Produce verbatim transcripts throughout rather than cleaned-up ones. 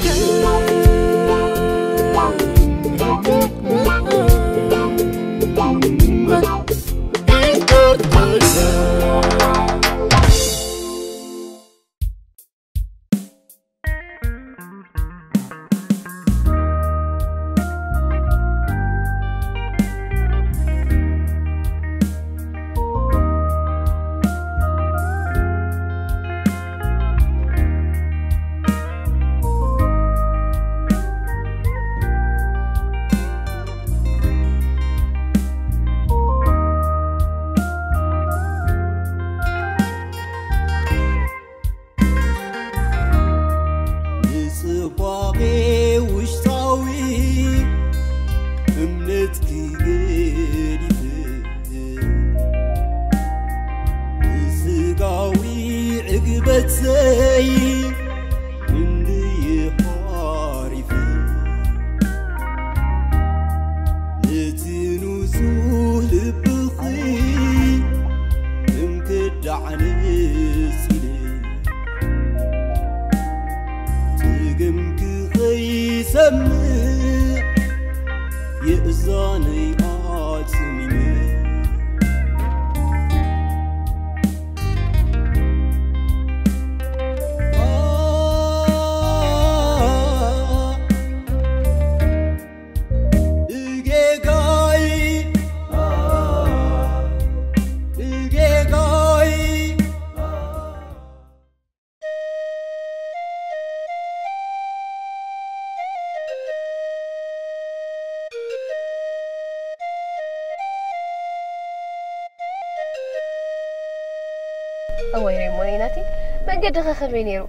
أوي ريمونيناتي من قد خخمي نيرو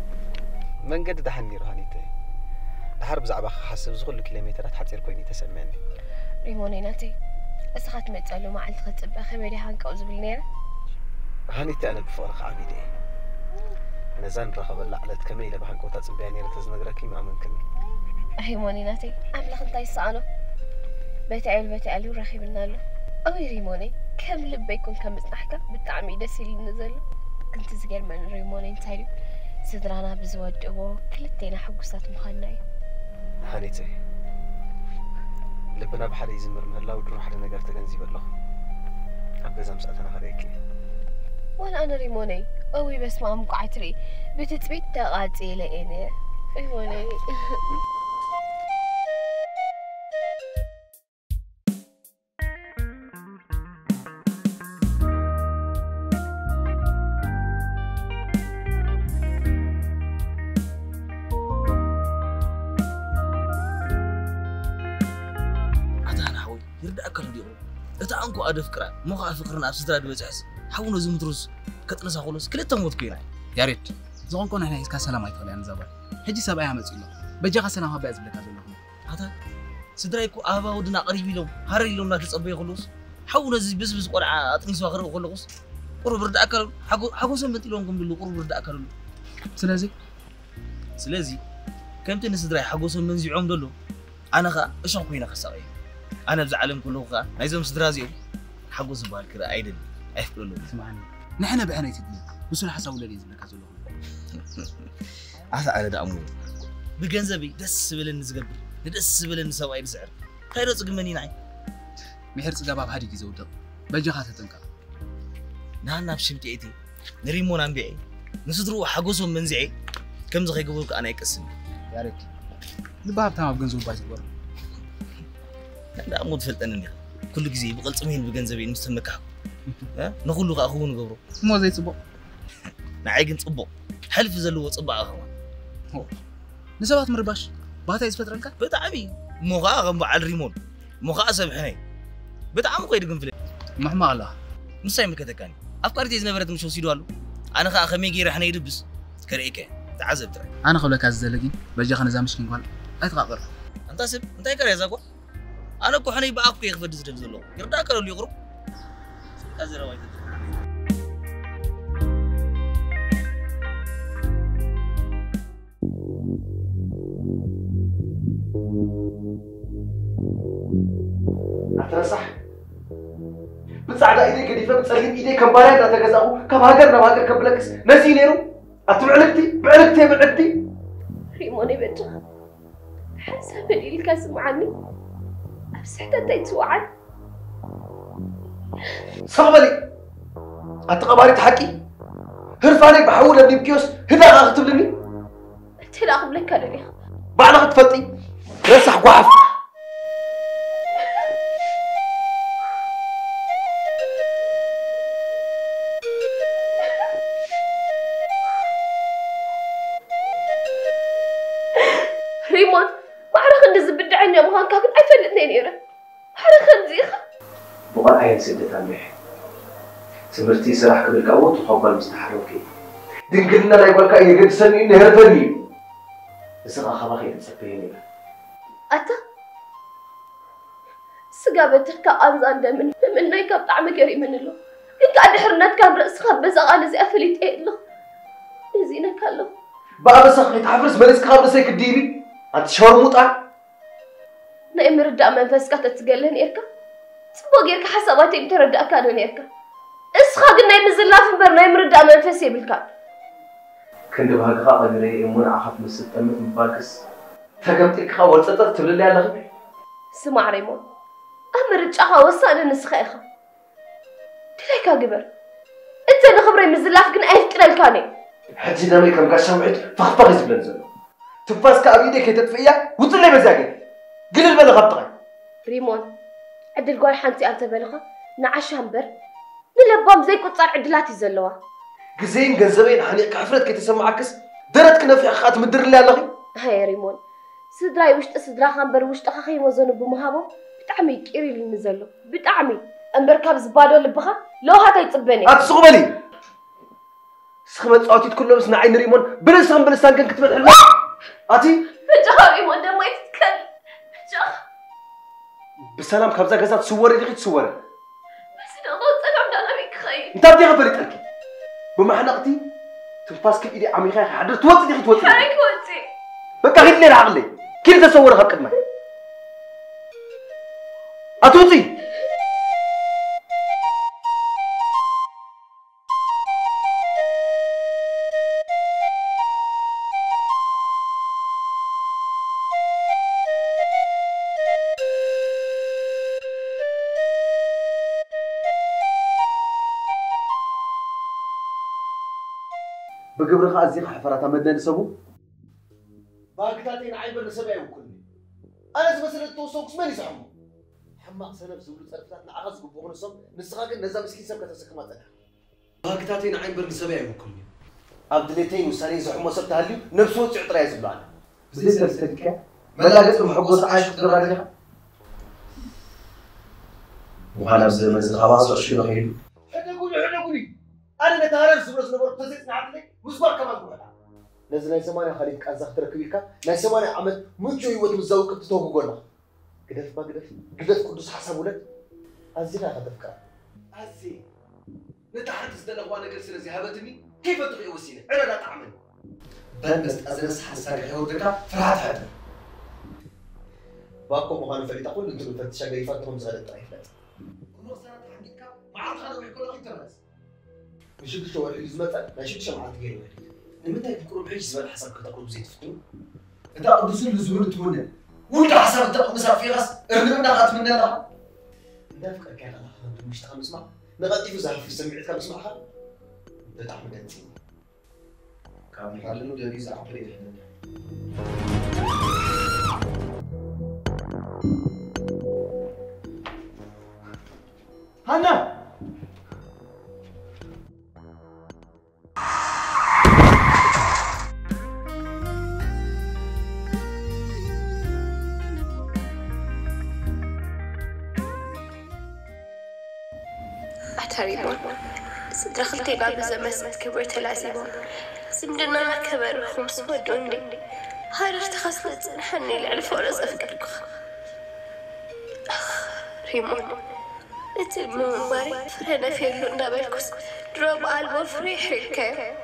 من قد دحني روحانيتي دحرب زعبا حسب زغل كيلومترات حتصير كويني تسمعني ريمونيناتي أسخات متسألو ما عند خطب أخي دي هانكا أزبل نيرة هانيتي أنا بفورق عبيدي نزان رخب اللعلت كميلة بحنكو تتصبيها نيرة تزنقركي ما ممكن ريمونيناتي عملا خنطاي السعانو بيت عيل بيت عيل رخيب النالو أوي ريموني كم لبا يكون كم بتنحكا بالتعمي دسي اللي نزلو كنت زغير من ريموني انتايلو سدرانا بزودو كلتينا حقوسات مخناي هانيتي لبنا بحد يزمر مهلا ودروح على نجار تجنزيب الله أبغى مسألة أنا خريكي وأنا أنا ريموني أوي بس ما أمك عتري بتتبيت تقاتي لإني ريموني أنكو أدف كرا مو خاف فكرنا أبسط راد بزعس حاولنا زوم تروس كتنسى خلص كل تموت كينا يا ريت زون كون إحنا إسكا سلام أيطال يعني زبر هجي سبعة عام تقول بجا سلام هبا أزبل كذا لهم هذا سدرايكو أبا ودنا قريب لهم هاري لهم ناس أبي خلص حاولنا زي بس بس قرعة أتنسى آخر خلص قرب برد أكل حقو حقو سمت لهم كم بيلو قرب برد أكل سلازي سلازي كم تني سدراي حقو سمت زعوم دلو أنا خا إيش أقولنا خسائي أنا بزعلهم كله خا عايزهم سدرازيو حقو زبال كذا عيدل أفكر له اسمعني نحن بعنا يتدني وصل حساب ولا لازم لك هذول عسى على دعمو بجنزبي دس بلن نزقبل ندس بلن نسوي بسعر خير تقمني نعي مهرت جباب هذه جزودة بجا خاطر تنكر نحن بشمتي إيدي نريمون عم بيعي نصدروا حقوسهم من زعي كم زخي قبولك أنا يكسم يا ريت نباب تمام بجنزو باجي ورا لا مود فلتنني كل جزء بقول سمين بجنزبي مستمكح ها نقول له أخوه نقبره مو زي صبو نعيقن صبو حلف زلوا صبع أخوه هو نسبات مرباش بهذا يثبت رنكا بتعبي مغاغم على الريمون مغا سبحني بتعم قيد قنفل محمى الله مسايم كتكاني أفكار تيز نبرت مش وسيدوا له أنا خا خمي جير إحنا يدبس كريكة تعذب ترى أنا خلك هالزلقي بجا خنا زامش كين قال أتغاقر أنت سب أنت يكره زاكوا أنا كحني بأقوى يخفض زرب زلوا يردا كلو يغرب أزرع وايد أترصح بتصعد إيديك قديفة بتصلين إيديك كم بارين لا تجزأه كم هاجر لا هاجر كم بلكس نسي نيرو أتبعلكتي بعلكتي بعلكتي ريموني بنت حسابي لك اسمعني أبسحت أنت توعد صعبلي أتقبلت حكي هرفاني بحول ابني بكيوس هذا أكتب لني أنت لا أقبل لك أنا بعد تفتي رسح وعف ريمون ما عرف أن الزبدة عني أبغى كاكن أي فلتني نيرة ما عرف أنزيخ بقى عين سدت عميح سمرتي سراح قبل كأوت وحبال مستحروكي دنقلنا لا يقولك أي قد سني إني هرفني السرعة خباخي تسبيني أتا سقابتك كأنزان دمن من نايكا بطعم كريم من الله إنك قاعد حرنات كان رأسها بزغال زي أفليت إيه له نزينا كله بقى بس أخي تحفرس بلس خابر سيك الديبي أنت شهر مطعم نايم رداء منفسك تتقلن إيركا تبغى غيرك حساباتي أنت رداء كانون إيركا اسخا قلنا يمزل لافن بر نايم رداء منفسي بالكاد كنت بهاك خاطر لي يمون عخف من ستة من باكس فقمتك خاول تطر تبل لي على سمع ريمون أهم رجعها وصلنا نسخيخة تلاقي قبر أنت نخبري مزلاف قن أي فكرة الكاني حجي دامي كم قاشا معد فخفق يزبلن زلو تفاس كأبيدك يتدفئيا وطلع مزاقك قل البلغة بطغي ريمون عدل قوي حانتي أنت بلغة نعش همبر نلبام زي كنت صار عدلاتي زلوا قزين قنزبين حنيق عفرت كي تسمع عكس درت كنا في أخات مدر اللي على هاي ريمون سدراي وشت سدرا خنبر وشت أخي وزنو بمهابو بتعمي كيري اللي نزلو بتعمي أمبر كاب زبادو لبخا لو هاتا يتصبني أتسغبلي سخمت صوتي كله بس نعين ريمون بلسان بلسان كان كتبت حلوة أتي فجاه ريمون دم ما يتكلم فجاه بسلام خبزة قزات صوري دقيت صوري بس أنا غلط أنا عم أنا بيك خير أنت بدي غفلت أركي بمحنقتي تنفاس كيف إيدي عمي خير حدر توتي دقيت توتي حرك وتي بقى غير لي العقلي كيف تصور هالقد ما أتوتي بقبر خازي حفرات مدن سبو باقتاتين عيبر سبعي وكلني انا زمسل توسوكس من يسحمو حماق سنب زولو صرفتات نعغز ببوغن سم نسخاك نزا مسكين سب كتسكما تدا باقتاتين عيبر سبعي وكلني عبدليتين وساني زحمو سب تهليو نفسو تعطرا يزبلو انا بزيت تستكا ملاقت محبوس عايش تقرر عليها وهلا بزي مزي خلاص وشي خير حدا قولي حدا قولي انا نتهرج زبلو نبر تزيت نعطلي مزبار كمان قولها نزل ناي سمانيا خليك أزاخ تركبيكا ناي سمانيا عمل منجو يوت مزاوك بتتوه قولنا قدف ما قدف قدف قدس حسب ولد أزينا غدفكا أزي نتحرك تزدلق وانا قل سنزي هبتني كيف تغي وسينة عنا لا تعمل بنست أزنس حساك حيودك فرحت حدا باكو مخانو فريد أقول انتو بفتشا قريفاتهم زغال الطريفات كنو سنة تحقيقك معاد خانو بيكون لغي ترمز مشيك شو اللي زمتك ما شيك شمعات غير وليد لمتى يفكروا بعيش زمان حسب كتقول بزيت فتو انت قدسوا لزمن تمنى وانت حسب انت مسار في غاس ارنمنا غات منا لها نافك كان الله انت مش تخلص اسمع نغطي في زحف في سمعت كان اسمعها بتعمل انت كان حالنا داري زعف بريد هنا ريمون دخلتي باب زمست كبرت لازمون زمدنا كبر خمس ودون دي هاي ارتخصت نحني لعرف ورز أفكارك ريمون انت المباري فرنا في اللون بالكس دروب ألبو فريح الكيف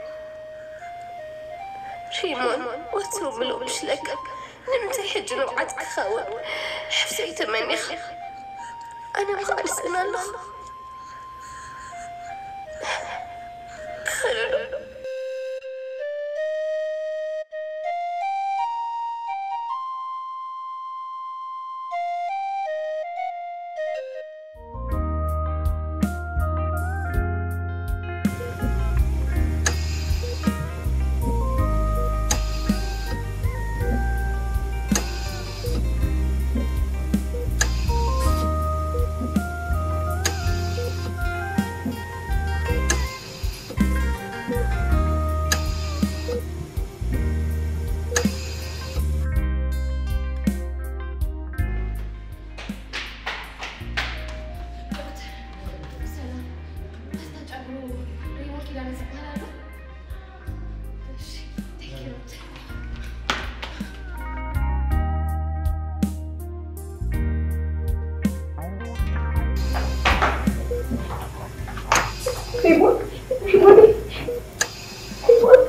ريمون وتوب لو مش لك نمت حج نوعتك خاون حفسي تمني خ أنا بخالص أنا الله ريمون ريموني ريمون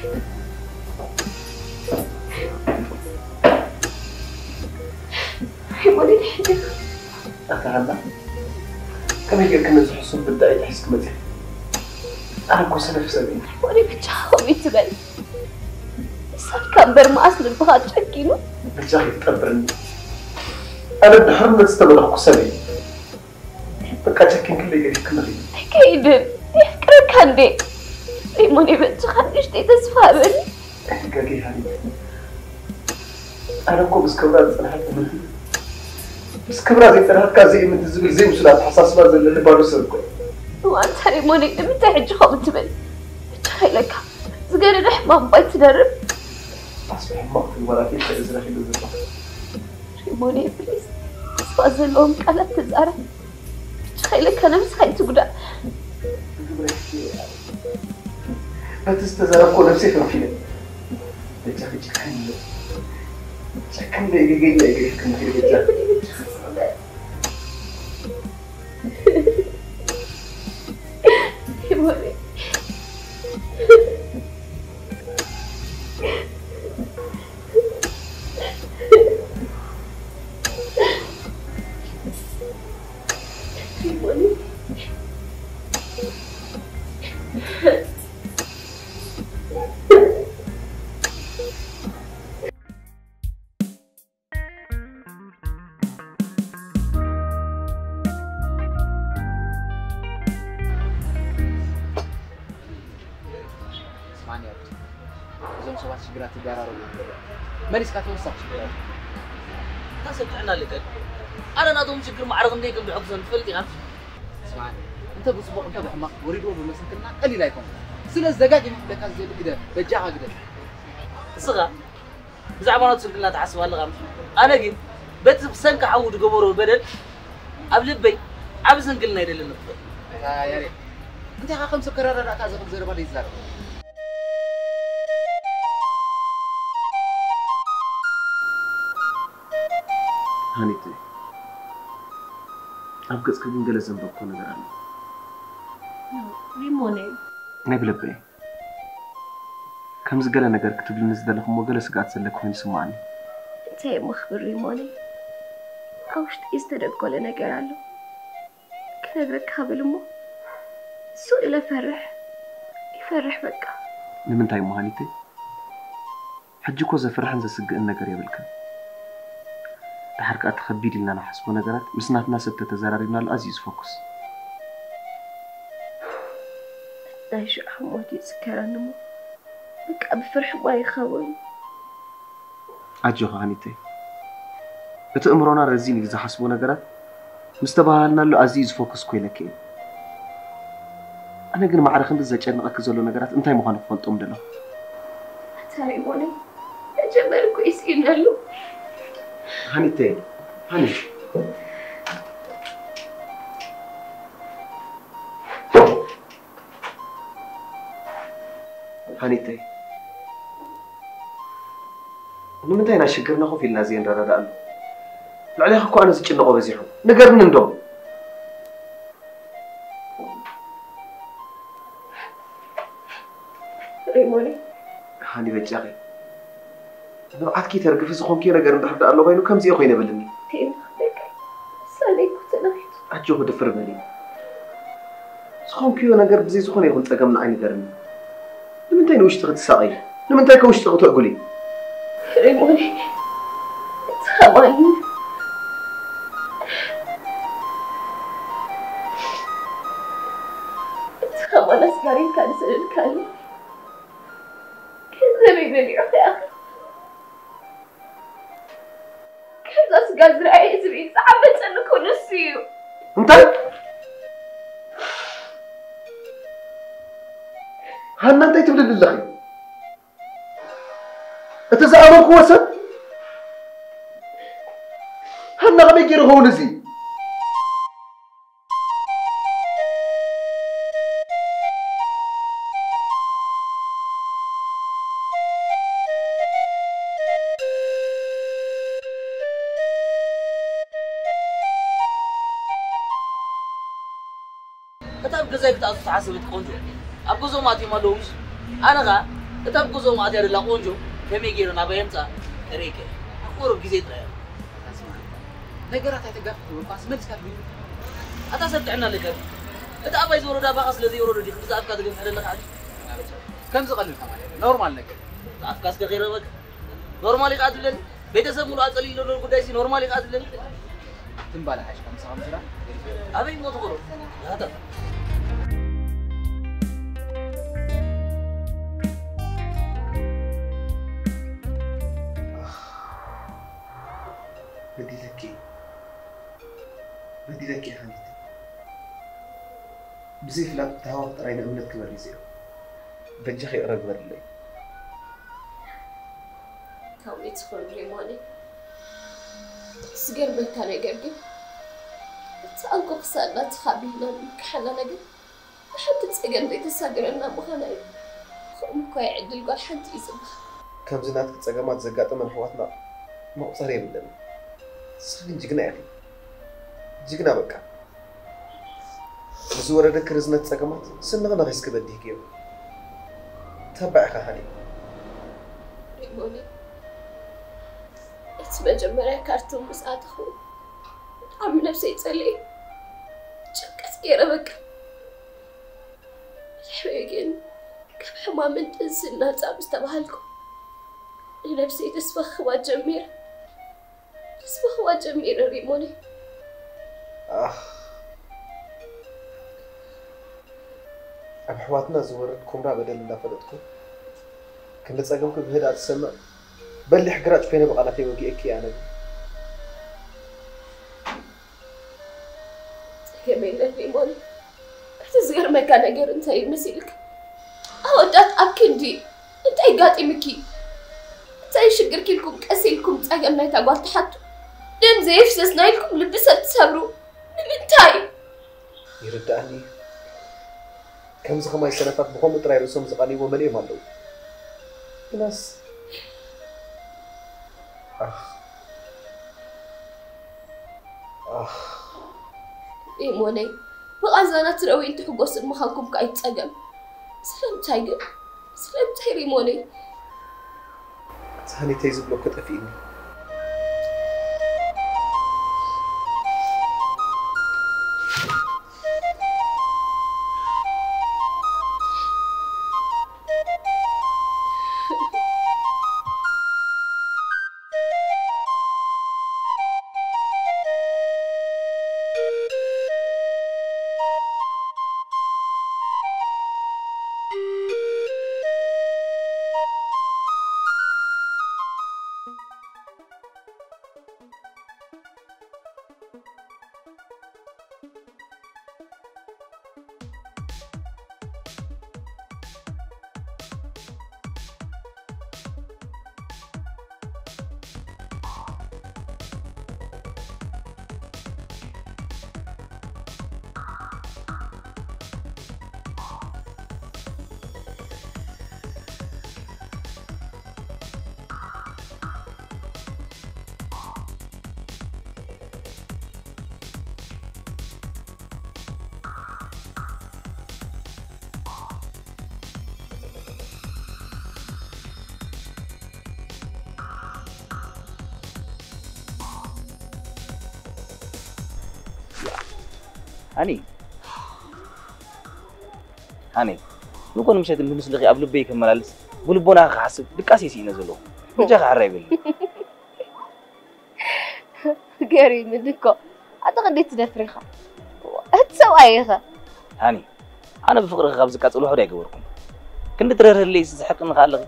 ريموني الحين أتعلم كم هي كنا نحسن بالداعي تحس كمتي أنا كل سنة في سبيل ريموني بتشاهم يتبل صار كبر ما أصل البهاد شكينو بجاهي تقبرني أنا بحرمة استمر سبيل بقى شكين كل يجري كنا غير كيدن يفكرك عندي ريموني بتخليش تتسفى بني احكاكي هاني أنا كو بس كبرات أنا حتى مني بس كبرات أنا حتى زي من تزبل زي مسلات حساس ما زي اللي بارو سرقوا وأنت ريموني متى حجهم تبل بتخيلك زقر رحمة باي تدرب أصبح مقتل ولا في شيء إزرافي بالزبط ريموني بليز فازلهم قالت تزارة بتخيلك أنا مش خايت تقول ما تستزرقوا نفسي في الفيلم بجاهي جكن جكن لي يجي لي يجي كم في بجاهي ريموني ريموني اسمعني يا ابني زوم سبعة شجرات تجارة ماليش كاتو وصف شجرات تاسب تعنا لك أنا نادوم شكر معرض مني كم بحفظ فلتي غمش اسمعني انت بصبغ انت بحماق وريدو بمسكنا قلي لا يكون سنة الزجاج اللي كان زي كده بجاها كده صغا زعما نتسلنا تحسب هلا غمش أنا جيت بيت سنك عود جبرو بدل قبل بي عبس نقلنا يدل النفط يا يا ريت انت يا خمسة كرر راك عايز زي بالي زار هانيتي أبغى أسكن جل زنبق كنا درنا ريموني نبي لبي كم زجلا نجار كتب لنا زدلك مو جلس قاعد سلك وين سمعني أنت يا مخبر ريموني أوش تستدق كل نجار له كنا نجرك قبل مو سوء لا فرح يفرح بك لمن تاي مو هانيتي حجي كوزا فرحان زسق النجار يبلك تحرك أتخبي لنا نحسب نجارات مسنات ناس تتزاررنا العزيز فوكس نايش حموتي سكر نمو بك بفرح ما يخون أجو هانيتي بتأمرنا رزيني إذا حسبوا نجارات مستبهلنا له عزيز فوكس كويلكين أنا قلنا ما عرفت إذا كان أكزلوا نجارات أنتي مهان فلت أم دلنا تاري موني أجمل كويسين له هانيتي هاني هانيتي نمتى أنا شكرنا خو في النازين ردا دالو لعلي خو أنا زكنا قو بزيحو نقرن ندو ريموني هاني بجاغي نبعت كي ترقفي زخون كي نقرن دحر دالو بينو كم زي خوينا بلني تين خدك سالي كنت نايت أجو دفر بلي زخون كيو نقر بزي زخون يكون تقمنا عيني قرن نمتى نوش تغت ساقي نمتى كوش تغت أقولي ريموني تخماني تخمان أسكارين كان سنن كان كذا بيبني يا أخي كذا أسكار زرعي زبي صعبت أنه كون السيو انت هل انت تبدل للخي اتزعمك وسط هل نغمي كيرو هو نزي ገዛይ ክታስ ተሓስብት ቆንጆ ኣብ ገዞም ኣትዮም ኣለዉ ምስ ኣነ ኸ እታ ኣብ ገዞም ኣትያ ደላ ቆንጆ ከመይ ገይሩ ናበይ የምፃ ቀረይከ ቁሩብ ግዜ ጥራዮ ነገራት ኣይተጋፍጥ ወቃስ መልስካ ትብል ኣታሰጥዕና ኣለካ እታ ኣባይ ዝወረዳ ባኻ ስለዘይወረዶ ዲ ክዛ ኣፍካ ትገፍሕ ዘለካ ዓዲ ከም ዝቐልልካ ማለት ኖርማል ነገር ኣፍካስ ከኸይረበካ ኖርማል ኢኻ ትብለኒ ቤተሰብ ሙሉ ኣፀሊሉ ዘሎ ጉዳይ ሲ ኖርማል ኢኻ ትብለኒ ትንባላ ሓሽካ ምሳኻ ምስራ ኣበይ ሞት ቁሩ ያታ بديلك بديلك يا حبيبتي بزي فلان تهاوت راينا أمنت كبر يزيو بنجح يقرب برلي كوني تخون ريموني سجر بيتاني قرقي تأنكو خسارنا تخابينا مكحنا نقل حتى تسجر بيت الساقر لنا مخانا خم كوي عدل قول حد يزبها كم زناتك تساقمات زقات من حواتنا ما قصري بالله سخين جيقنا يا أخي جيقنا بكا بزورة ذكر زنات تساقمات سنغنا غيسك بديك يوم تابع خاني ريموني اسمع جمرة كارتون مساعد أخو عم نفسي يتسلي شكت كيرا بكا الحويقين كم حمامن تنسلنا تابس تبهالكم لنفسي تسبخ وجمير تسبخ وجمير ريموني آه أب حواتنا زورتكم را بدل الله فلتكم كنت تساقمكم بهدا تسمع بلي حقرات فينا بقى في وقي أكي أنا جميل ريموني احتزغر مكان أجر انت يمسيلك أودات أكندي انت يقاتي مكي انت يشقر كيلكم كأسيلكم تساقمنا يتاقوال تحطو دم زي يفسسنا لكم لبسة تسابرو من تاي يردعني كم زخما يسنفات بخوم تراي رسوم زغاني وملي مالو ناس آه آه ريموني بغازانا تروي انت حقوس المخاكم كايت تساقم سلام تايقر سلام تاي ريموني تهاني تيزب لو كتفيني هاني هاني نكون مشيت المسلخ قبل بيك ملالس بلبونا حاسب دقاسي سي نزلو وجا خريبل غيري منكو اعتقد تدفرخه اتسوايخه هاني انا بفقر خبز قاصلو حدا يغوركم كنت ترهر لي سحق نخالغ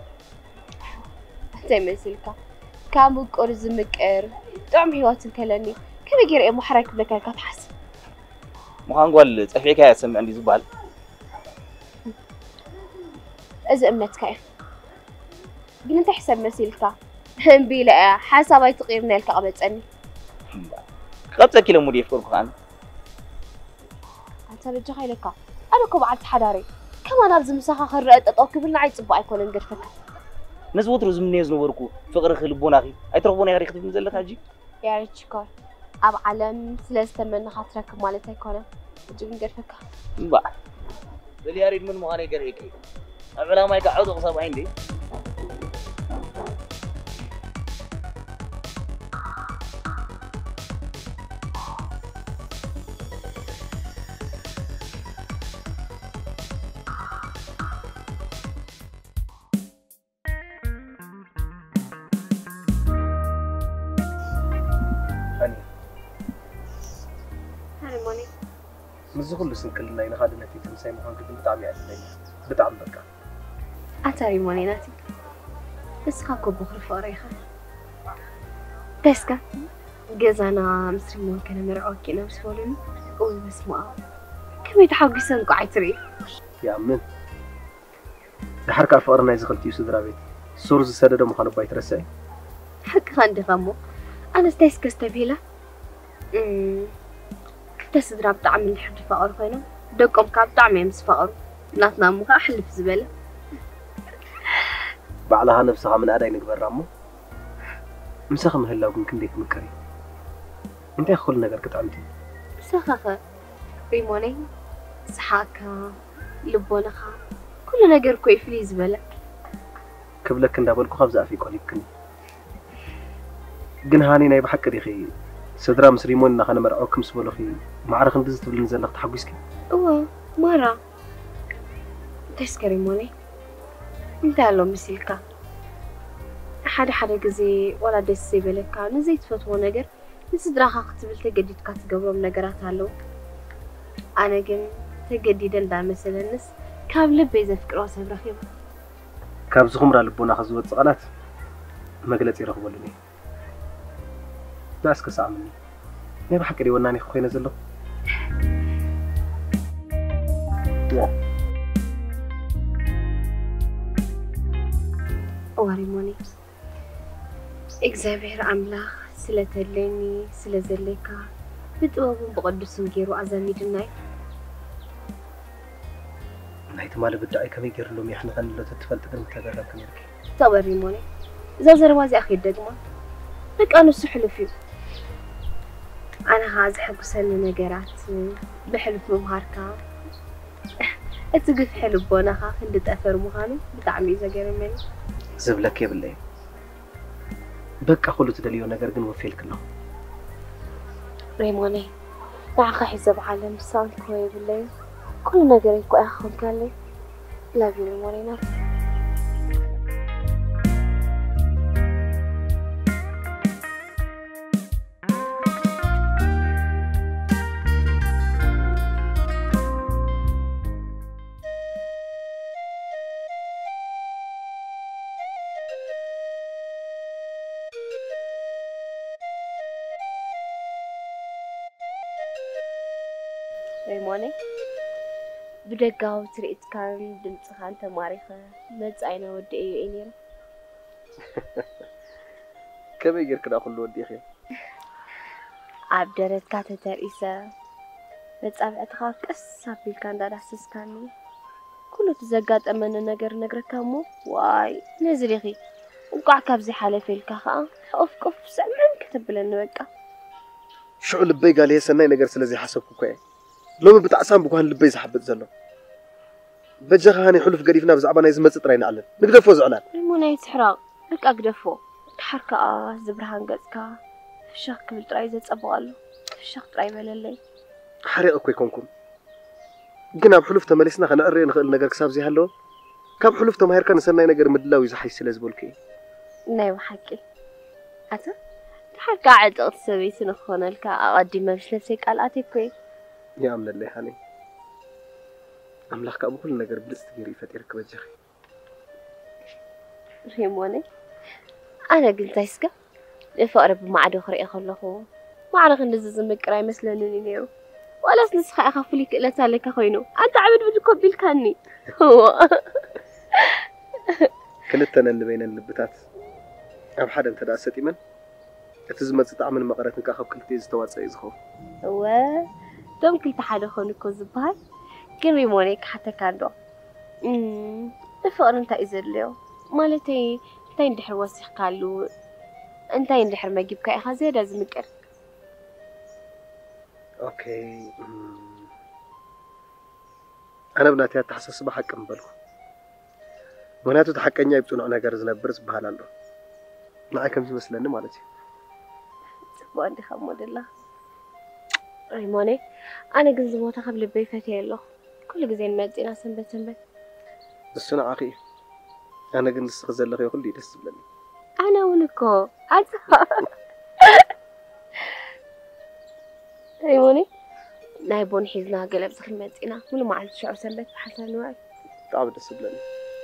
تمسلكا كامو قرز مقر طعم هيوات كلني كم غير ام حرك بلك كتحس مخان قال صفيك يا سمع عندي زبال اذا امنتك ግን እንታይ ሕሰብ መሲልካ ህንቢለ ሓሳባይ ተቐይርና ኢልካ ቀበፀኒ ቀብፀ ኪሎ ሙዲ ይፍቅርኩ ኣነ አንተ በጀኻ ኢለካ ኣነ እኮ በዓልቲ ሓዳሪ ከማን ኣብዚ ምሳኻ ክረአ ጠጠው ክብል ንዓይ ፅቡቅ ኣይኮነን ገድፈካ ነዚ ወትሩ ዝምነዮ ዝነበርኩ ፍቅሪ ክልቦናኺ ኣይትረኽቦና ኢኻ ክትብል ዘለካ ሕጂ ያርችኮር ኣብ ዓለም ስለ ዝተመንኻ ትረክብ ማለት ኣይኮነን እጅ ግን ገድፈካ እምባ دلي أريد من مغاني قريكي أبلا ما يقعد وقصاب عندي مزه كل سن كلنا إن هذا نتيجة تمسي مهان كده بتعمي عدلين بتعم بقى أتاري مونيناتي بس خاكو بخر فاريخة تسكا جزانا مصري مون كان مرعوكي نفس فولن قوي بس ما كم يتحوقي سنكو عيتري يا من الحركة فقرنا إذا خلتي يسدرا بيت سورز السادة ده مخانو بايت رساي حق خاندي غمو أنا ستيسكا استبيلة تسدرا بتعمل الحد فقر خينو دقم كاب تعمل مس فقر ناتنا مو أحلف زبالة بعلها نفسها من أداي نقبل رامو مسخ مهلا وكن ديك مكري انت خل نجر كنت عندي مسخخة ريموني سحاكا لبونخا كل نجر كويس لي زبالة قبلك كندا بالكو خبز أفي كولي كني جنهاني نايب حق ريخي سدرا مسريمون نخنا مرعوكم سبلو خي معرخ ندزت بالنزل لقت حبيسكي أوه مرة تسكري موني انت لو مسلكا حدا حدا جزي ولا دسي بلكا نزيت فتوى نجر نسدرا خاطبل تجديد كاتجبرم نجرات هلو أنا جن تجديدا دا مثلا الناس كاب لبي زي فكرة سبرخيم كاب زخمرة لبونا خزوت صقلات مقلت يرخبوا لني ناس كسا مني ما بحكي لي وناني خوي نزل له واريموني إجزابير عملاق سلة الليني سلة زليكا بتقوم بقدسهم جيرو عزامي دناي نايت مال بدعي كم يجر لهم يحنا غن لو تتفلت قدم تجرب كنيركي توريموني إذا زروازي أخي الدجمة لك أنا سحل فيه أنا هذا حق سنة نجارات بحلف مهاركا أتوقف حلو بونها خلت أثر مهانو بتعمي زجر مني زبلك يا بالله بقى خلو تدليو نجار جن وفيل كله ريموني معك حساب عالم سان كوي بالله كل نجار يكو أخون قال لي لا ريموني نفس ريموني بدقاو تريد كان دمت خان تماريخة متعينا ودي أيو إنيرا كم يجر كده كله ودي خير عبدرت كاتة ترئيسة متعبت خاف كسا في كان دار حسس كاني كله تزقات أمانا نجر نجر كامو واي نزلي خي وقع كابزي حالة في الكخاء أوف كوف سمعن كتب لنا بقى شو لبي قال لي سنة نجر سلزي حسبكوا كوي لو بتعسان بكون لبي زحبت زلو بجخ هاني حلف قريفنا بزعبنا يزمت ترين علن نقدفو زعلان المونا يتحرق لك أقدفو تحركة آه زبرهان قزكا فشاق كبل ترايزة أبغالو فشاق تراي بلالي حريقكو يكونكم قنا بحلف تماليسنا خنا قرين نخل نجر كساب زي هلو كاب حلف تماهر كان سنة نجر مدلاوي زحي سلز بولكي نايو حكي أتا تحركة عاد أتصبي سنخونا لك أقدي مش نفسك قالاتي كوي يا أمن الله هاني أملاك أبو كل نجار بلستجري فتيرك بجخي ريموني أنا قلت إسكا الفقرب ما عاد أخرى أخلقه ما عرف إن الزمن مكراي مثلاً نينيو ولا نسخة أخاف لك إلا تالك أخوينو أنت عبد بدكم بالكاني هو كنت أنا اللي بين النبتات أم حدا أنت داستي من تزمت تتعامل مقرات نكاخب كل تيز تواتس يزخو هو دوم كل تحد خونكو زبال كن ريمونيك حتى كاندو امم الفقر انت ازليو مالتي انت يندحر وسخ قالو انت يندحر ما يجيب كاي خازي لازم يقر اوكي أنا بناتي أتحسس بحق مبلغ مناتو تحقني يبتون أنا جرز نبرز بهالله معي كم زي مثلنا مالتي وأنت خمود الله ريموني أنا جز موت قبل بيفتي الله كل جزين مادينا سنبت سنبت السنة عقي أنا جنس غزل لغي كل يدس بلني أنا ونكو عارفة ريموني نايبون حيزنا قلب زخم مادينا ولو ما عرفت شعور سنبت بحسن وقت تعب دس بلني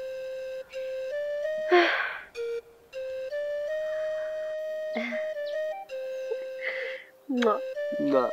ما ما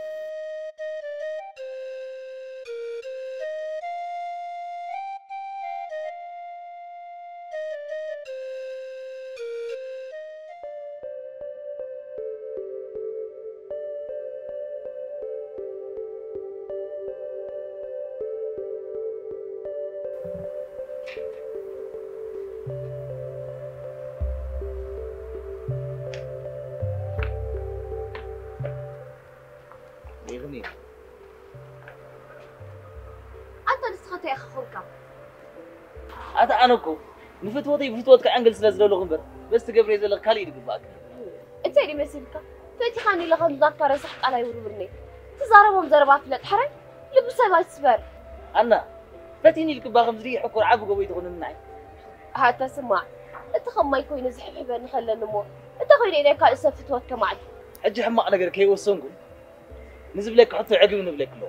يغني أنت نسخة يا أخي خلقا أتا أناكو نفتوتي بفتوت كأنجل سلسلة لغمبر بس تقبل يزل خالي دقباك أنت اللي مسيلك فأنت خاني لغم ذكر صحت على يوروني تزاربهم زربات فلت حري لبسها ما تسبر أنا فتيني لك باخم زري حكور عبو قوي تغنن معي هاتا سمع أنت خم ما يكون يزحف حبا نخلى نمو أنت غير إليك أسف فتوت كمعد أجي حما أنا قرك هي وصنقل نزب لك حط عقل ونبلك له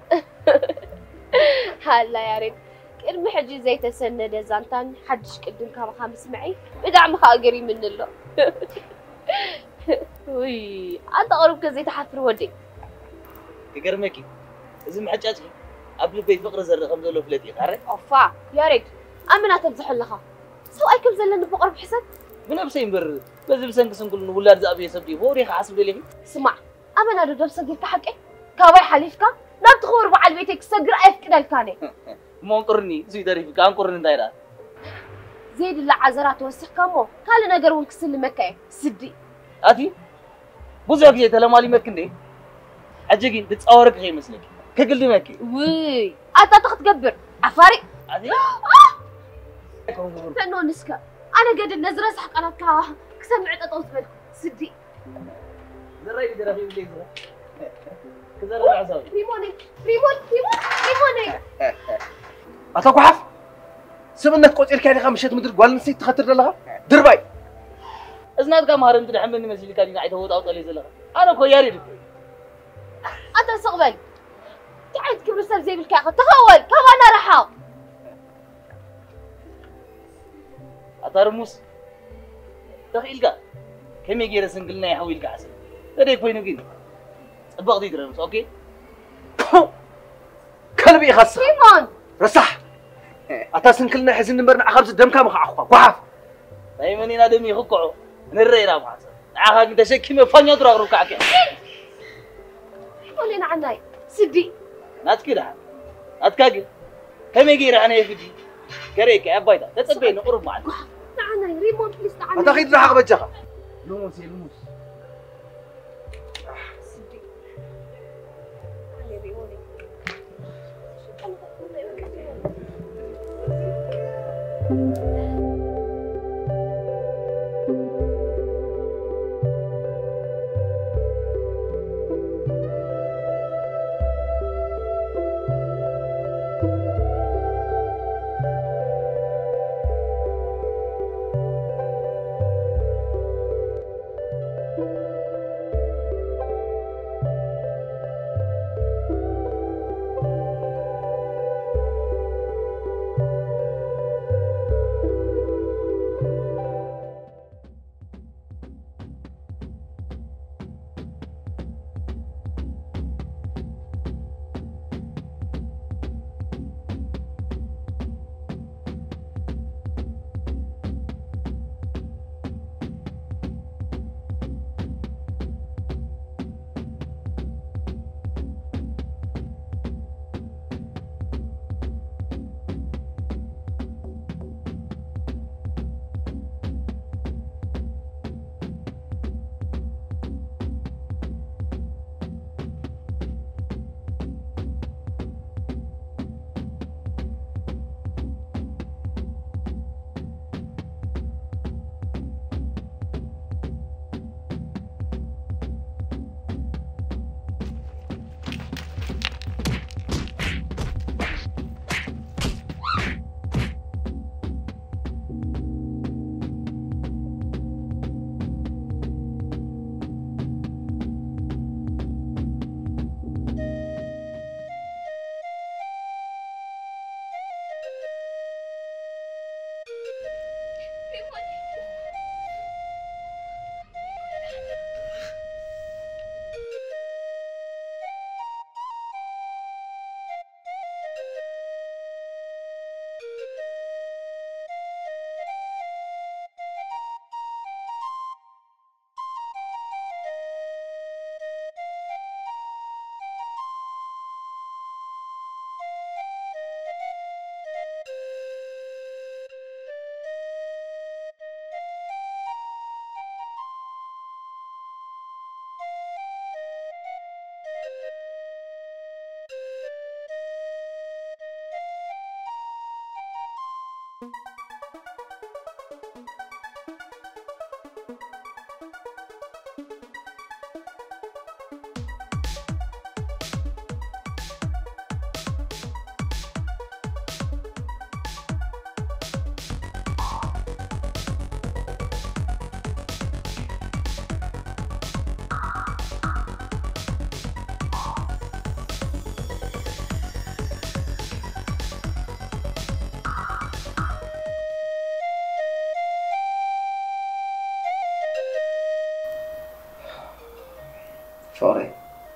هلا يا ريت كرم حجي زي تسند زانتان حدش قدم كام خامس معي بدعم هاجري من الله وي أنت قرب كزي تحفر ودي كرمكي إذا ما حجاتي قبل بيت فقر زر خمسة لو فلتي قاري أوفا يا ريت أمنا تمزح لها سو أي كم زلنا بقرب حسن من أبسين بر بس بسنك سنقول إنه ولاد زابي يسبدي بوري حاسب لي سمع أمنا ردو سجل كحكي كاوي حليفك نبت خور بعد بيتك سجل أيف كده الكاني ما قرني زي تعرف كان قرن دايرة زيد اللي عزرات وسخ كمو قال نجر ونكسل مكة سدي أتي بوزك يا تلا مالي مكن دي أجيكين تتصورك غير مثلك كقلدي مكي وي أنت تقبر عفاري أتي فإنه نسكا أنا قد النزرة سحق أنا كا كسمعت أطوط بل سدي زراي بدي رفيق لي زرا كذا ربع عصابي ريموني ريمون ريمون ريموني أتاكو حف سمنك قلت لك يعني خمشت مدرك ولا نسيت تخطر لها درباي أزناد كم هرم تدحملني مسجد كان قاعد هو أو طلي زلها أنا كوياري لك أنت سقبل تعال كبر سب زي بالكاخة تخول كمان رحا أترموس تخيل كا كم يجي رسنقلنا يحويل كعسل تريك وين يجيني البغض يدرمس أوكي كلبي خاص ريمون رصح أتاسن كلنا حزن نمرنا خمسة دم كام خاخوا وحف دايما هنا دمي خقعو نري رام حسن عاها كنت شكيمة فانيا تراغرو كعكي ولينا عناي سدي نات كده نات كاجي كم يجي رحنا يفدي كريك أبايدا تتبين قرب معنا نعناي ريمون بليس نعناي أتاخد راح بجها لوموس يا لوموس سدي علي ريموني فوري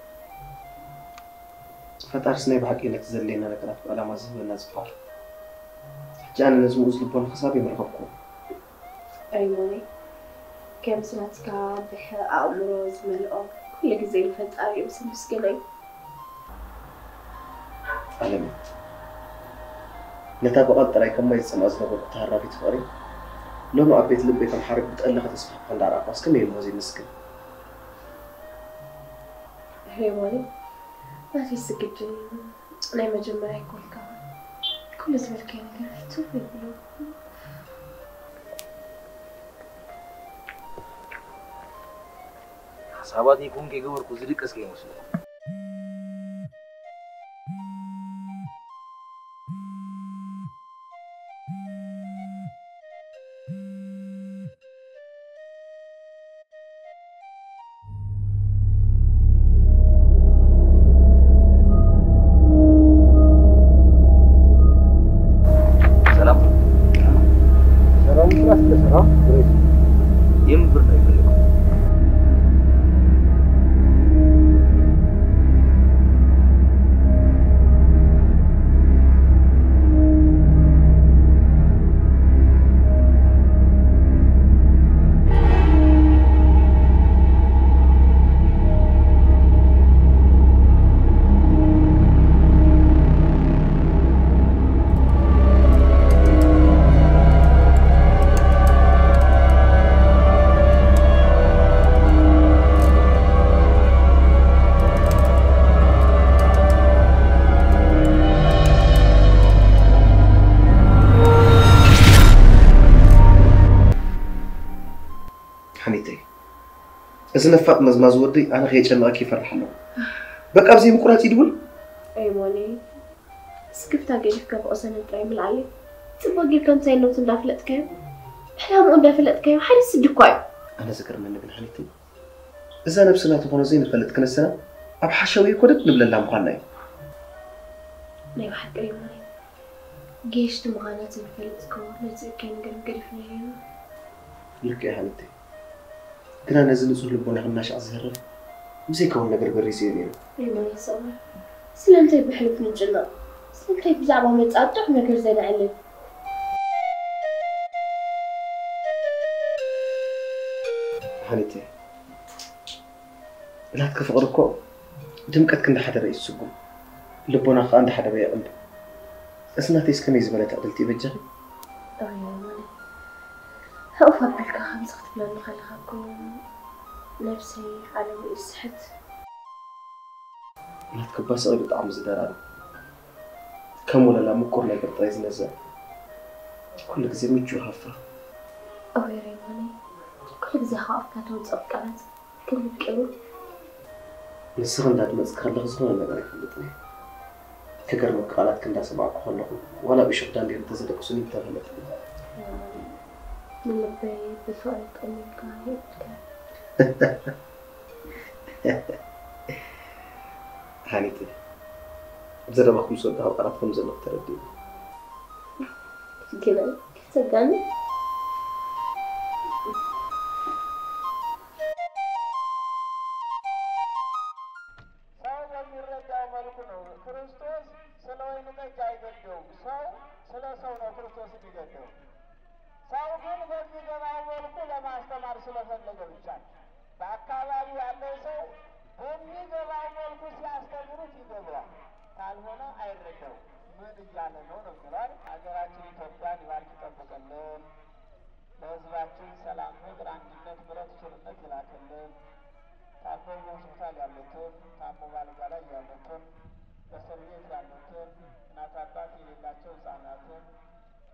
فتار سني بحق إنك تزلينا لك على ما زهو الناس بحال جانا نزمو أسلوبون حسابي مرغبكم أيواني كم سنتك بح أمروز ملؤ كل جزء الفتار يمسك مسكيني علمي نتابع قدر كم ما يسمع أزنبو تهربي تفاري لو ما أبيت لبي كم حرب بتقلق تسمح عند عراق بس كم يموزي مسكين أيواني ما في سكت أنا مجمع يكون كمان كل زمن كان عرفته يقولوا حسابات يكون كي جور كوزيك أسكين مسلم إذا نفق مزماز وردي أنا غير جماعة كيف رحلو بقى أبزي مقولات يدول أي موني سكفت أجيلك كاب أصلا تراي بالعلي تبغى جيل كم سنة نوت ندافلت كام إحنا ما ندافلت كام حد يصدق كوي أنا ذكر من ابن حنيتي إذا نفسنا تكون زين فلت كن السنة أب حشوي كودت نبل الله مقالنا لا يحق أي موني جيش تمغانات الفلت كور نزل كان قرب قرب فينا لك يا حنيتي كنا نزل نزول لبونا خماش عزهر مزي كون نقر بريسيرين أي موني صبر سلامتي بحلف من الجنة سلامتي بزعبه متقطع نقر زين علم حنيتي لا تكفقركو دمكت كنا حدا رئيس سقوم لبونا خا عند حدا بيا قلب اسنا تيس كم يزبلت قبلتي بجري أي موني هأوفر بالك خمس اختبلان خلقكم نفسي على وإسحت لا تكباس أي بطعم زداران كم ولا لا مكور نقر طايز نزل كل جزء متجو هفا أو يا ريماني كل جزء خاف كاتون صبقات كل بكيو نسخن داد مزكر لغزونا نقر يفلتني كقر مقالات كندا سبعك خلقو ولا بشغدان دي انتزلك سنين تغلتني من لبي بفرق أمي كان هانيتي زرا ما خمسة ده وقرأت خمسة نقطة ردي كمان صدقني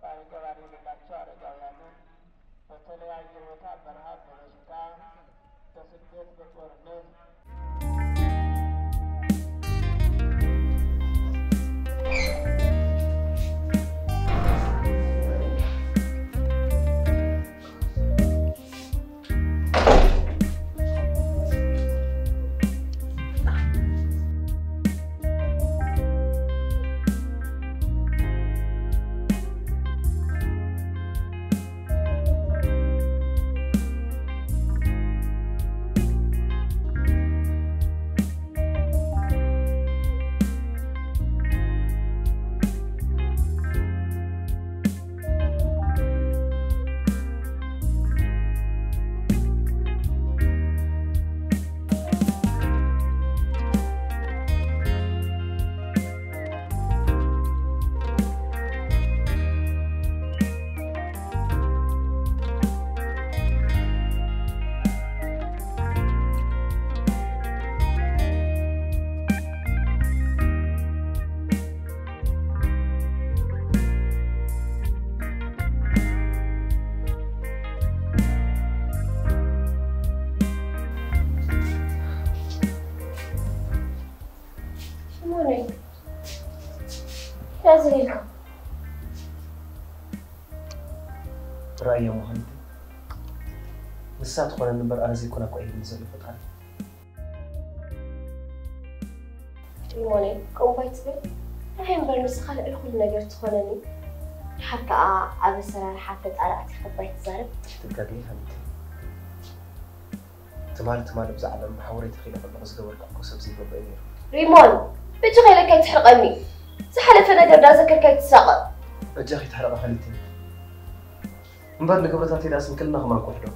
ባሪገባሪላቸው አረጋውያንን በተለያየ ቦታ በረሃብ በበሽታ በስደት በጦርነት لازم رأي مهندس نسات خونا نمبر أنا زي كنا كويس نزل فتحة ريموني كم بايت بيت الحين برنس خال الكل نجار تخونني حتى أبى سرار حتى أنا أتخبى بايت زارب تبقى هندي تمال تمال بزعل محاوري تخيل قبل ما أصدق ورقة كوسب زي ببينير ريمون بيجي غيرك كي تحرقني سحلت أنا قبل أذكر كي تساقط أجاخي تحرق خليتي من بعد لقبرتها تيلا اسم كلنا ما كحلو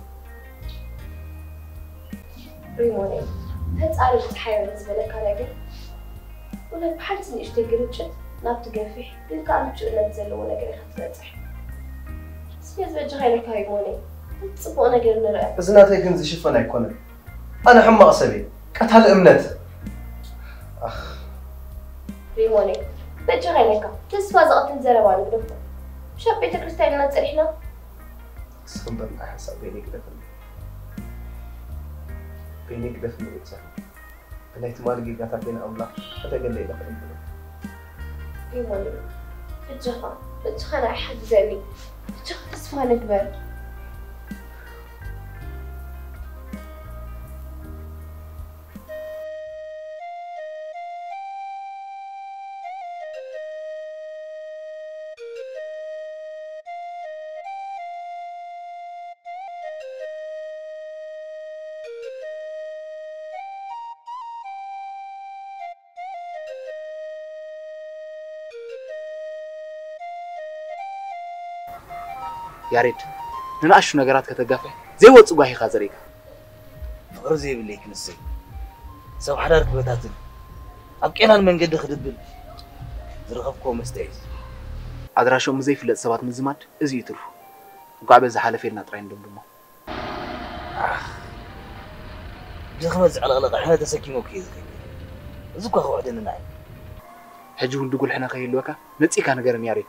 ريموني هتسألي تحير بالنسبة لك أنا قلت ولا بحالتني إيش تقريتشت نابت قافح قلت كأنك شو إنك تزلو وأنا قري خط فتح سبيز بيجي غيرك ريموني تصبو أنا قري نرأي إذناتي كنزي شفنا يكون أنا حمى أصبي كتها الأمنت أخ ريموني بيجي غيرك تسفى زغط زروان قدفت شاب بيتك رستايلنا تسرحنا سخنبر أحس بيني كده بيني كده في المريض أنا احتمال جيجا تبين أملا هذا قال لي لا فلم ريموني بتجخا بتجخا أنا أحد زمي بتجخا تسفى نكبر ياريد نناقش نجارات كتجافة زي وقت صباحي خازريك فقر زي بليك نسي سو حدارك بتاتل أبكينا من قد خدبل زرقكم مستعيز أدراشو مزيف للسبات من زمان إزي يترفو وقابل زحالة فينا ترين دم دمه جخمز على غلط إحنا تسكيمو كيز زوكا هو عدنا نعم حجون دقول حنا خيل وكا نتسي كان غير ياريد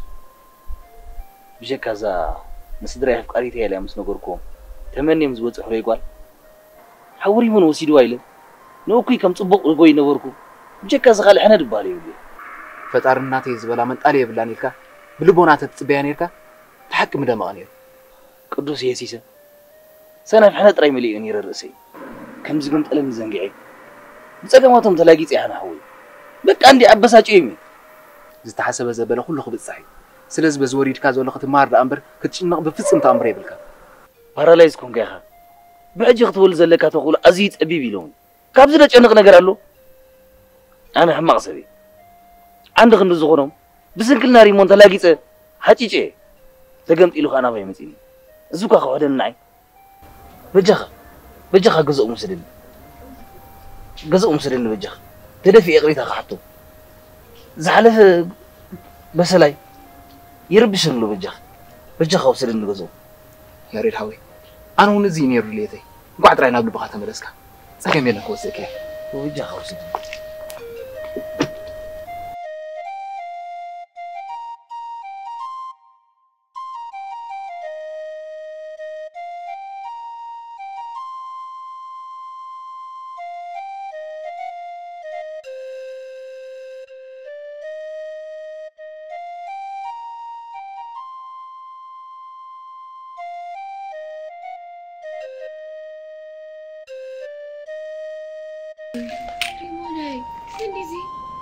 بشك كذا مسدري يحب قريتي يا لامس نقولكم تمني مزوج حري قال حوري من وسيد وايل نوكي كم صبق رغوي نوركم بشك كذا قال احنا دبالي يبي فطار الناتي زبلا من طالي بلانيلكا بلبونات تصبيانيركا تحكم دمانير قدوس يسيسه سنه احنا طري مليون يررسي كم زغم طلم زنقعي بصقماتهم تلاقيصي انا حوي بك عندي عبساጭ يمي زتحسب زبله كله خبط صحي سلز بزوريد كاز ولا ختمار دامبر كتشنق بفصم تامر يبلكا بارالايز كون غيخا بعجي ختول زلكا تقول ازيت ابيبي لون كابز دچنق ነገር አሉ انا حماق سبي عندك نزغونم بسنكلنا ريمون تلاقيص حچيچه زغمط يلو انا باي متيني ازوكا خودناي بجخ بجخ غزو مسدل غزو مسدل بجخ تدفي اقريتا خحطو زحلف بسلاي يربشن له بجخ بجخ وصل النغزو يا ريت حوي انا ونزي نير ليتي قعد راينا بلبخه تملسكا صكم يلك وسكي وبجخ وصل ريموناي سنديزي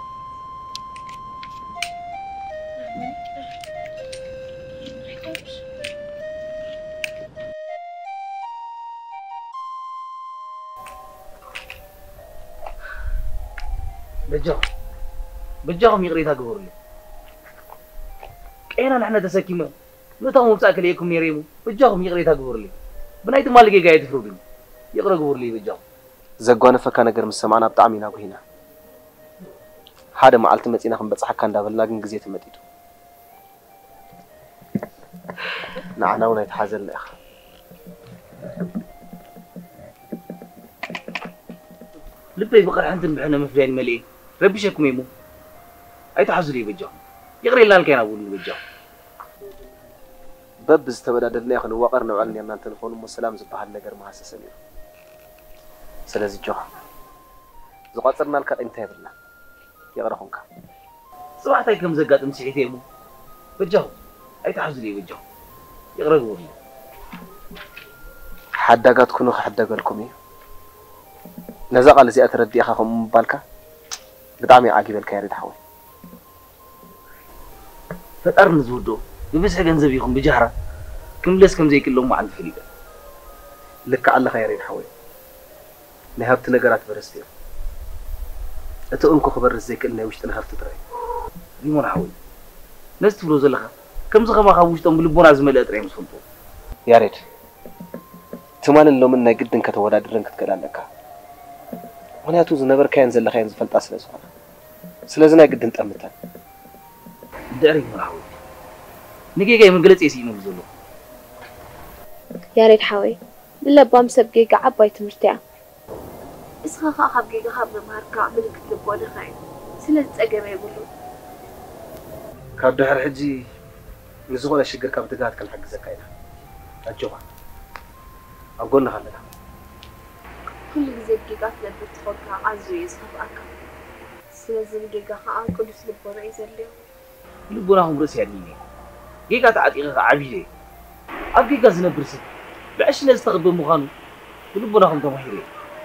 بجاهم بجاهم يغريتها قبور لي كأنا نحن تسكيمة متى مبساك ليكم يريمو بجاهم يغريتها قبور لي بنايت مالك قاعد يفرقني يقرا قبور لي بجاهم زقوانا فكان نجر مسمعنا بطعمينا وهنا هذا ما علت متينا خم بتصحى كان دابل لكن جزيت متيتو نعنا ونا يتحازل الأخ لبي بقى عندنا بحنا مفلين ملئ ربي شكم يمو أي تحزلي بجاهم يغري لنا الكينا أقول بجاهم باب استبدل ياخذ وقرنا وعلني أن تلفون والسلام زبها النجر مع سسليم سلازي جوها زقاطرنا لك انتهى بالله يغرقون كا صباحتي كم زقات مسيحي يمو بجاهم أي تحزلي بجاهم يغرقوا لي حدقات كونوا حدقوا لكم نزق على زي أتردي أخاكم بالك قدامي عاقب الكيري تحول فتر نزودو بس حاجة نزبيهم بجهرة كم ليس كم زي كلهم عند فريدة لك على خيرين حول نهبت نجارات برستيو أتقولكوا خبر زي كأنه وش تنهبت ترى ليمون حول ناس تفلوز لها كم زخم أخوش تم بلبون عزم الأتري مسلطو يا ريت تمان اللي منا جدا كتولد درنك تكلم لك وانا توز نبر كان زل خيان زفلت أصل سوانا سلازنا جدا تأمتها داري ليمون حول نيجي جاي من قلت إيسي نبزلو يا ريت حوي لبام سبجيجا عباي تمرتع إسخاخا خبجيجا خاب مهاركا ملك تلبونا خاين سلز أجمع يقولوا كاب دحر حجي نزغل الشجر كاب دقات كان حق زكاينا أجوها أقولنا خلنا كل زي جيجا تلبت فوقها عزوي يسخف أكا سلز الجيجا خا كل سلبونا يزلوا لبونا هم رأس يعني جيجا تعطيها عبيدة أب جيجا زنبرسي بعش نستخدم مخانو لبونا هم تمحيري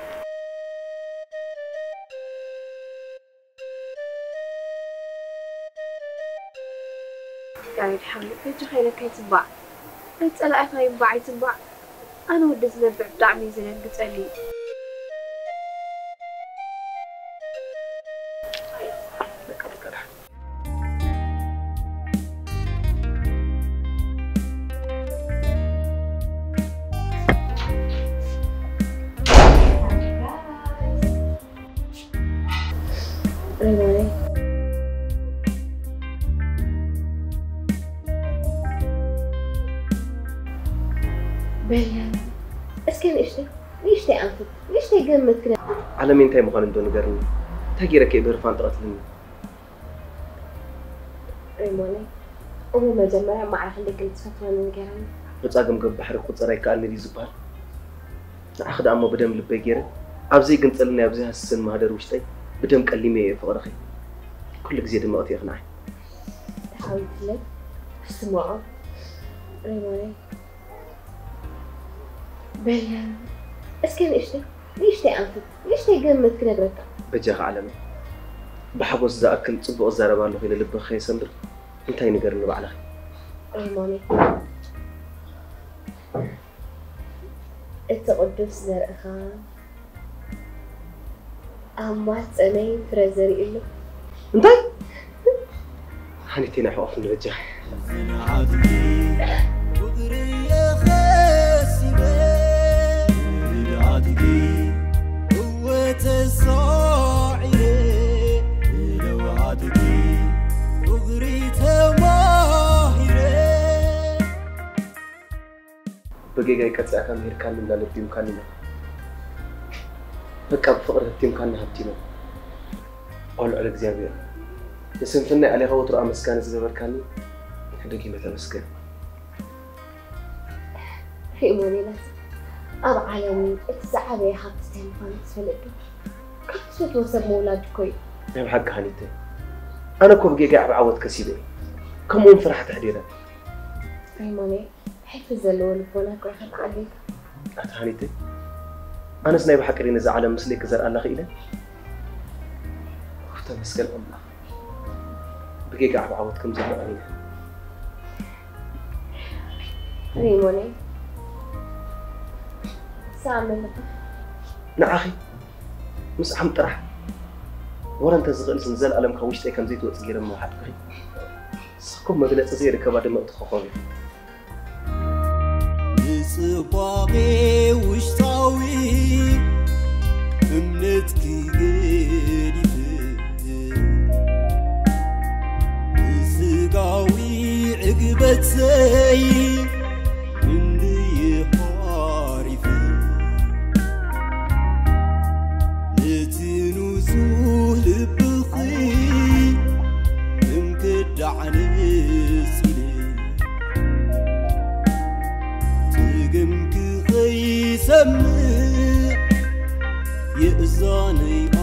يعني الحمد كنت خيرك يتبع نتسأل أخي ينبع يتبع أنا ودي زنبع بدعمي زين بتسألي ريموني بليان اسكن اشتي ليش تي انت ليش تي قمت كده على مين تاي مخان دون قرني تاجيرك يبرفان تقتلني ريموني أمو مجمرة ما عرف اللي قلت فترة من قرن بتصاقم قب بحر قصري كأني دي زبال أخذ أمو بدم لبي جيرة أبزي قنت لنا أبزي هالسن ما هدر وشتي بدم كلمة فقرخي كل جزيد ما أطيق ناي تحاول لك اسمعوا ريموني بليان اسكن اشتي ليش تي انت ليش تي قمت كده قرك بجاخ عالمي بحبوس ذا أكل صبوا الزربان له في اللب خي سندر انتهي نقرن بعلها ريموني التقدس زرقها أمات أنا فرزري إله انتهي هنيتينا حوف من الوجه بقيقة يكتسع كان غير كان من لبي مكاننا بقى بفقر هتيم كان هتيمه قول على እግዚአብሔር የስንፍና ያለ ሆትራ መስካን ዝገበርካኒ ሕደቂ መተመስገን ريمونيلات أب عالمي اتزعبي حبستين فانت فلدو كيف توصل مولاد كوي يا بحق هانيته أنا كوب جيجا بعوض كسيبي كم يوم فرحت حديدا ريموني حفظ اللون فونك واحد عليك أتهانيته أنا سناي بحكرين إذا على مسلك زر الله خيله تمسكن الله بقيقع بعوض كم زلوا علينا ريموني سامل نعاخي مس عم طرح ورا انت زغل زنزل ألم خوشتي كم زيت وتغير من واحد كري سكم ما بلات زير كبار دم تخوفي نسباقي وشتاوي امنتك غيري سقاوي عقبت زي اللي حارف نتنوزو لبخي امكدع نسيلي تقمك غي سمع يأذاني